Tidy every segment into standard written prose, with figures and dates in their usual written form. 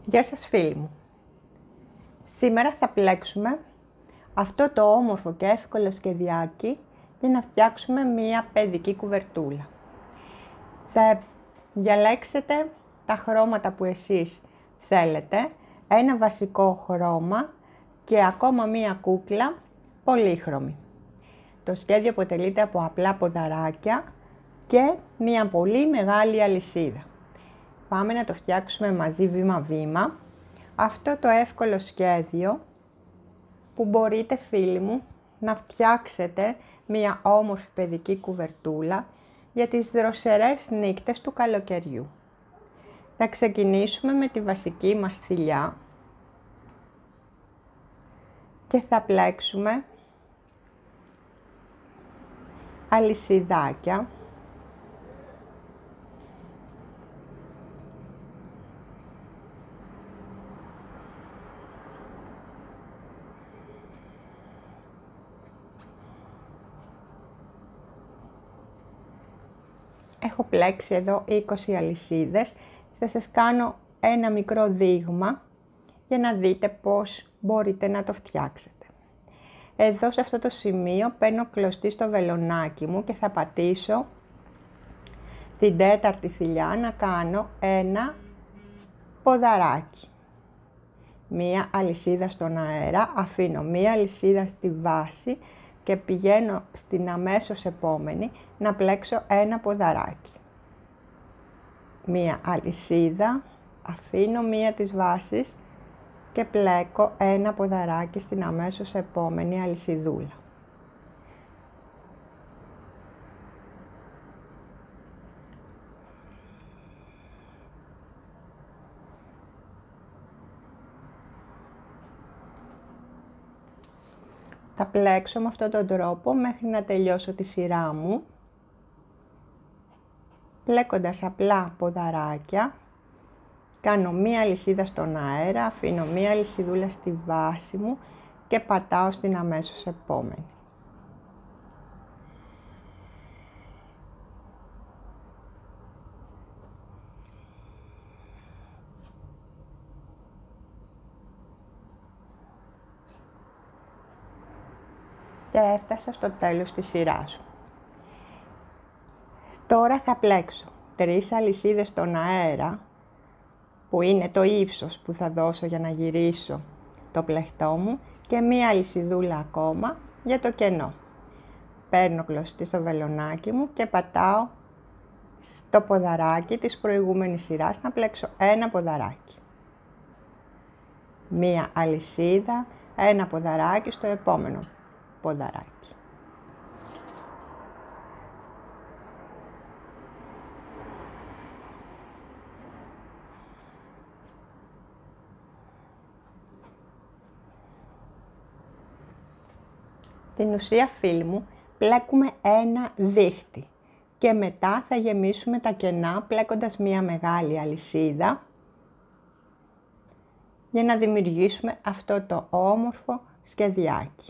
Γεια σας φίλοι μου. Σήμερα θα πλέξουμε αυτό το όμορφο και εύκολο σχεδιάκι για να φτιάξουμε μία παιδική κουβερτούλα. Θα διαλέξετε τα χρώματα που εσείς θέλετε, ένα βασικό χρώμα και ακόμα μία κούκλα πολύχρωμη. Το σχέδιο αποτελείται από απλά ποδαράκια και μία πολύ μεγάλη αλυσίδα. Πάμε να το φτιάξουμε μαζί βήμα-βήμα. Αυτό το εύκολο σχέδιο που μπορείτε φίλοι μου να φτιάξετε μια όμορφη παιδική κουβερτούλα για τις δροσερές νύχτες του καλοκαιριού. Θα ξεκινήσουμε με τη βασική μας θηλιά και θα πλέξουμε αλυσιδάκια Έχω πλέξει εδώ 20 αλυσίδες. Θα σας κάνω ένα μικρό δείγμα για να δείτε πώς μπορείτε να το φτιάξετε. Εδώ σε αυτό το σημείο παίρνω κλωστή στο βελονάκι μου και θα πατήσω την τέταρτη θηλιά να κάνω ένα ποδαράκι. Μία αλυσίδα στον αέρα, αφήνω μία αλυσίδα στη βάση και πηγαίνω στην αμέσως επόμενη να πλέξω ένα ποδαράκι. Μία αλυσίδα, αφήνω μία της βάσης και πλέκω ένα ποδαράκι στην αμέσως επόμενη αλυσιδούλα. Θα πλέξω με αυτόν τον τρόπο μέχρι να τελειώσω τη σειρά μου, πλέκοντας απλά ποδαράκια. Κάνω μία αλυσίδα στον αέρα, αφήνω μία αλυσιδούλα στη βάση μου και πατάω στην αμέσως επόμενη. Και έφτασα στο τέλος της σειράς. Τώρα θα πλέξω 3 αλυσίδες στον αέρα, που είναι το ύψος που θα δώσω για να γυρίσω το πλεκτό μου, και μία αλυσιδούλα ακόμα για το κενό. Παίρνω κλωστή στο βελονάκι μου και πατάω στο ποδαράκι της προηγούμενης σειράς να πλέξω ένα ποδαράκι. Μία αλυσίδα, ένα ποδαράκι στο επόμενο ποδαράκι. Στην ουσία φίλοι μου πλέκουμε ένα δίχτυ και μετά θα γεμίσουμε τα κενά πλέκοντας μία μεγάλη αλυσίδα για να δημιουργήσουμε αυτό το όμορφο σχεδιάκι.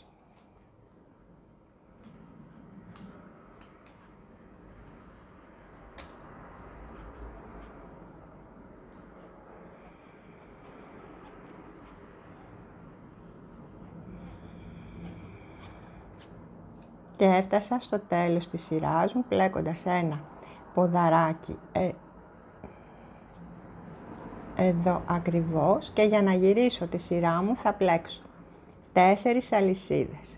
Και έφτασα στο τέλος της σειράς μου πλέκοντας ένα ποδαράκι εδώ ακριβώς, και για να γυρίσω τη σειρά μου θα πλέξω 4 αλυσίδες.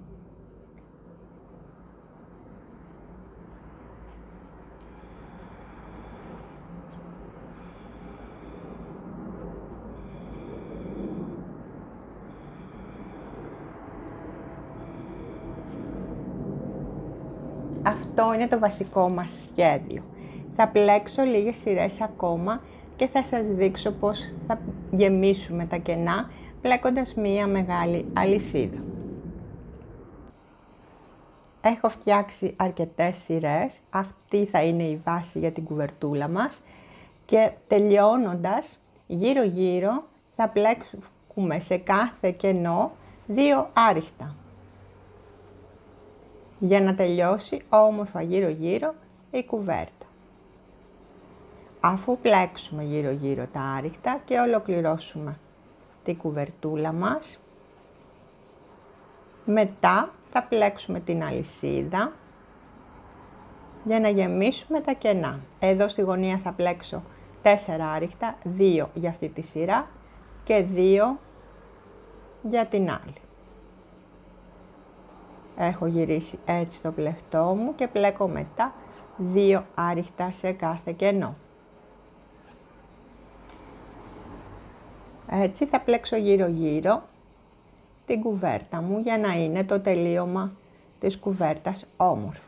Αυτό είναι το βασικό μας σχέδιο. Θα πλέξω λίγες σειρές ακόμα και θα σας δείξω πώς θα γεμίσουμε τα κενά πλέκοντας μία μεγάλη αλυσίδα. Έχω φτιάξει αρκετές σειρές, αυτή θα είναι η βάση για την κουβερτούλα μας και τελειώνοντας γύρω γύρω θα πλέξουμε σε κάθε κενό 2 άριχτα, για να τελειώσει όμορφα γύρω γύρω η κουβέρτα. Αφού πλέξουμε γύρω-γύρω τα άριχτα και ολοκληρώσουμε την κουβερτούλα μας, μετά θα πλέξουμε την αλυσίδα για να γεμίσουμε τα κενά. Εδώ στη γωνία θα πλέξω 4 άριχτα, 2 για αυτή τη σειρά και 2 για την άλλη. Έχω γυρίσει έτσι το πλεκτό μου και πλέκω μετά 2 άριχτα σε κάθε κενό. Έτσι θα πλέξω γύρω-γύρω την κουβέρτα μου για να είναι το τελείωμα της κουβέρτας όμορφο.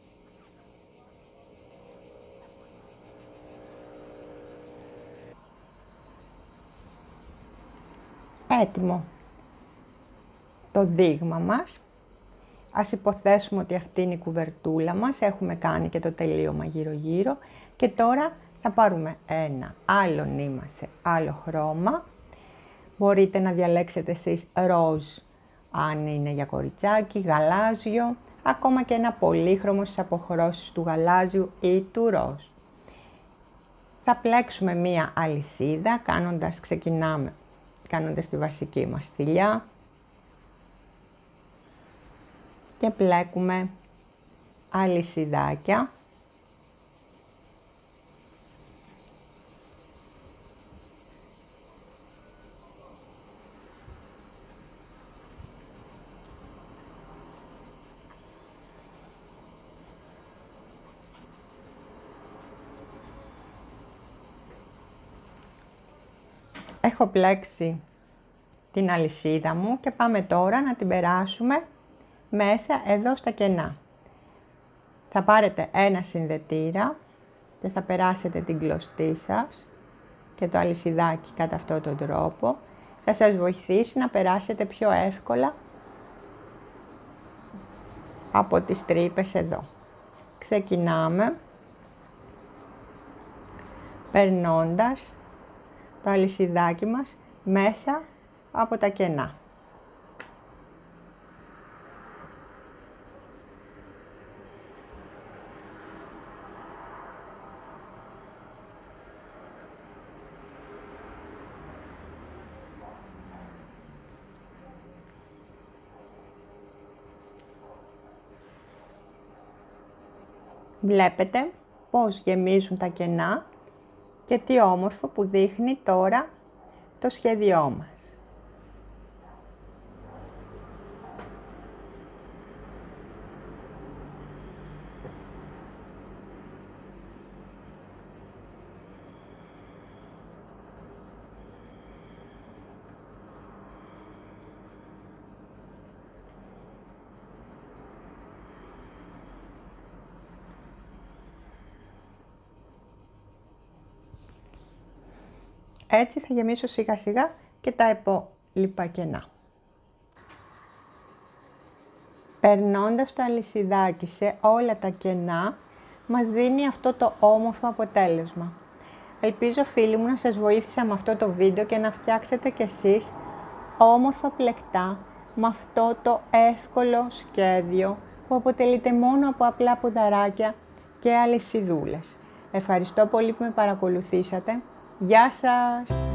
Έτοιμο το δείγμα μας. Ας υποθέσουμε ότι αυτή είναι η κουβερτούλα μας, έχουμε κάνει και το τελείωμα γύρω-γύρω και τώρα θα πάρουμε ένα άλλο νήμα σε άλλο χρώμα. Μπορείτε να διαλέξετε εσείς ροζ αν είναι για κοριτσάκι, γαλάζιο, ακόμα και ένα πολύχρωμο στις αποχρώσεις του γαλάζιου ή του ροζ. Θα πλέξουμε μία αλυσίδα ξεκινάμε κάνοντας τη βασική μας θηλιά και πλέκουμε αλυσιδάκια. Έχω πλέξει την αλυσίδα μου και πάμε τώρα να την περάσουμε μέσα εδώ στα κενά. Θα πάρετε ένα συνδετήρα και θα περάσετε την κλωστή σας και το αλυσιδάκι κατά αυτόν τον τρόπο. Θα σας βοηθήσει να περάσετε πιο εύκολα από τις τρύπες εδώ. Ξεκινάμε περνώντας το αλυσιδάκι μας μέσα από τα κενά. Βλέπετε πώς γεμίζουν τα κενά και τι όμορφο που δείχνει τώρα το σχέδιό μας. Έτσι θα γεμίσω σιγά σιγά και τα υπόλοιπα κενά. Περνώντας το αλυσιδάκι σε όλα τα κενά, μας δίνει αυτό το όμορφο αποτέλεσμα. Ελπίζω φίλοι μου να σας βοήθησα με αυτό το βίντεο και να φτιάξετε κι εσείς όμορφα πλεκτά με αυτό το εύκολο σχέδιο που αποτελείται μόνο από απλά ποδαράκια και αλυσιδούλες. Ευχαριστώ πολύ που με παρακολουθήσατε. Γεια σας!